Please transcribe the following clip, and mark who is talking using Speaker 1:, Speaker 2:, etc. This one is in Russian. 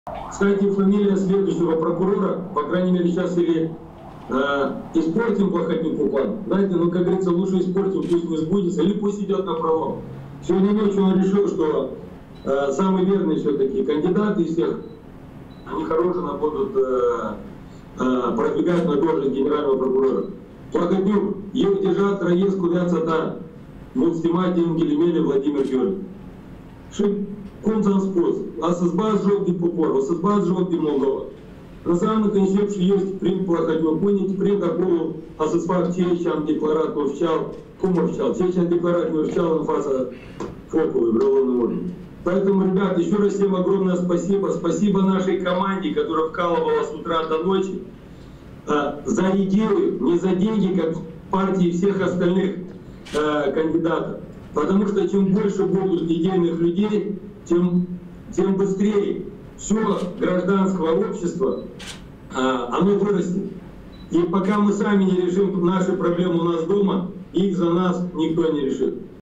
Speaker 1: Кстати, фамилия следующего прокурора, по крайней мере, сейчас или испортим Плохотнику план. Знаете, ну, как говорится, лучше испортим, пусть не сбудется, или пусть идет на пролом. Сегодня ночью он решил, что самый верный все-таки кандидат из всех, они хорошенно будут продвигать на должность генерального прокурора. Плохотнюк, ех держат, раез кудятся муцтима тенгелемели Владимир Георгиевич. Кунцан спос, асызбаз жовтый попор, асызбаз жовтый Молдова. Разумно, конечно, что есть принт Плохотнюк, поняли, принт такого асызбаз чечан декларат вчал, кумов вчал, чечан декларат не вчал, он фаса фоковый, брелонный орден. Поэтому, ребят, еще раз всем огромное спасибо. Спасибо нашей команде, которая вкалывала с утра до ночи за идею, не за деньги, как в партии всех остальных кандидатов. Потому что чем больше будут идейных людей, тем быстрее все гражданское общество оно вырастет. И пока мы сами не решим наши проблемы у нас дома, их за нас никто не решит.